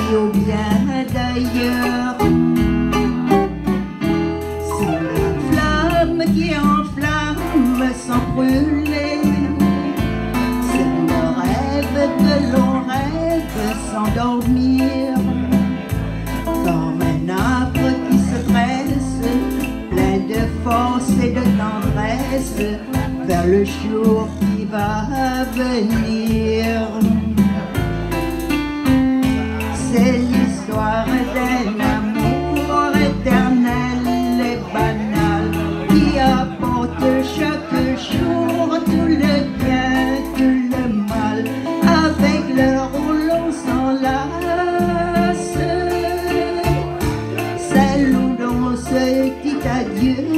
ou bien d'ailleurs. C'est la flamme qui enflamme sans brûler. C'est le rêve que l'on rêve sans dormir. Comme un arbre qui se presse, plein de force et de tendresse, vers le jour qui va venir. C'est l'histoire d'un amour éternel et banal qui apporte chaque jour tout le bien, tout le mal. Avec l'heure où l'on s'enlace, celle où l'on se dit adieu,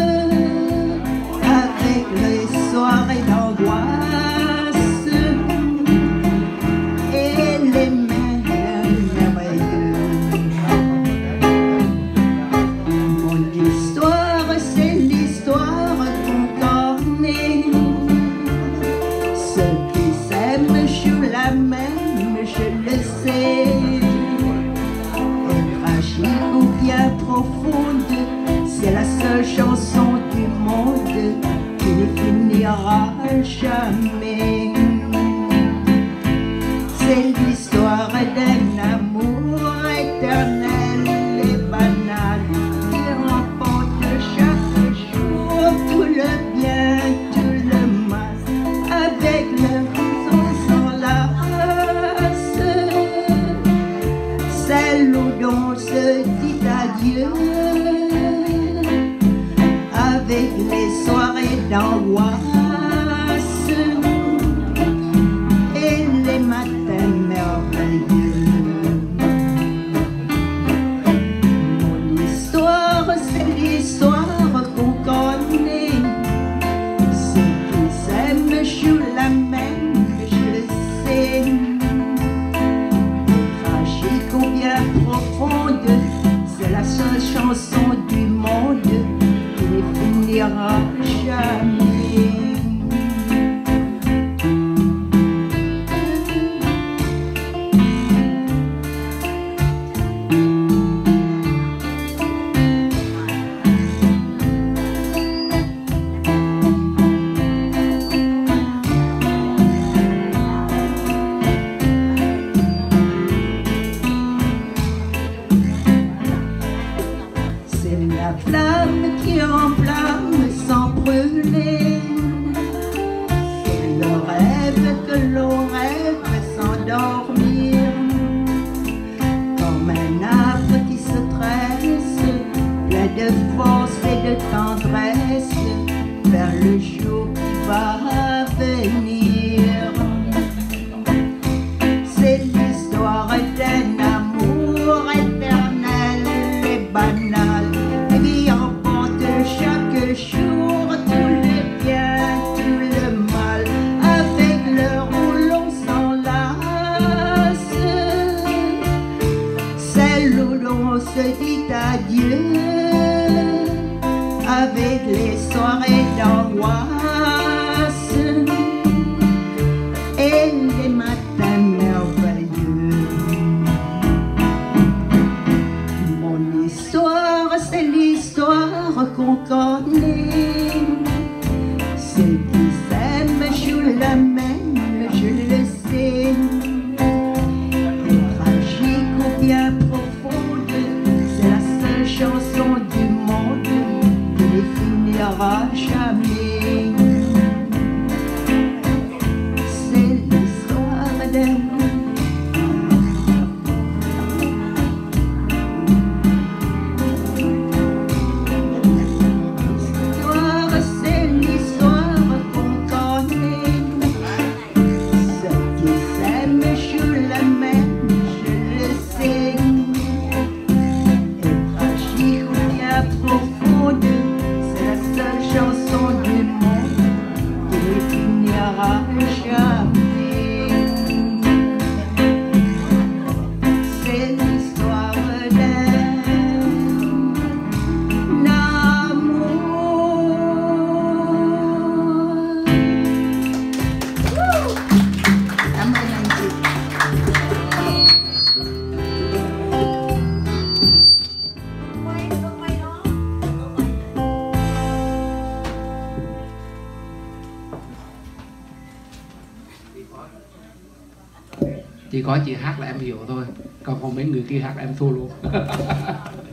avec les soirées d'angoisse et les mains merveilleuses. Mon histoire, c'est l'histoire qu'on connaît. Ceux qui s'aiment jouent la même, je le sais. Et tragique ou bien profonde, c'est la seule chanson du monde qui ne finira jamais. C'est l'histoire d'un amour éternel et banal qui remporte chaque jour tout le bien, tout le mal. Avec le son s'enlace, celle où l'on se dit adieu, avec les soirées d'angoisse et les matins merveilleux. Mon histoire, c'est l'histoire qu'on connaît. Ceux qui s'aiment jouent la même, je le sais. Tragique ou bien profonde, c'est la seule chanson du monde qui ne finira jamais. C'est la flamme qui enflamme sans brûler. C'est le rêve que l'on rêve sans dormir. Comme un arbre qui se tresse, plein de force et de tendresse, vers le jour qui va venir. C'est l'histoire d'un amour éternel et banal qui emporte chaque jour tout le bien, tout le mal. Avec l'heure où l'on s'enlace, celle où l'on se dit adieu, avec les soirées d'angoisse et les matins merveilleux. Mon histoire, c'est l'histoire qu'on connaît. Ceux qui s'aiment jouent la même, je le sais. Et tragique ou bien profonde, c'est la seule chanson du monde qui ne finira jamais. Chỉ có chị hát là em hiểu thôi, còn mấy người kia hát là em thua luôn.